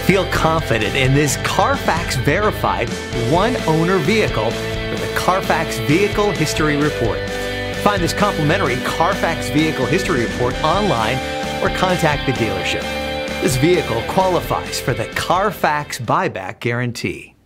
Feel confident in this Carfax verified one-owner vehicle with a Carfax Vehicle History Report. Find this complimentary Carfax Vehicle History Report online or contact the dealership. This vehicle qualifies for the Carfax Buyback Guarantee.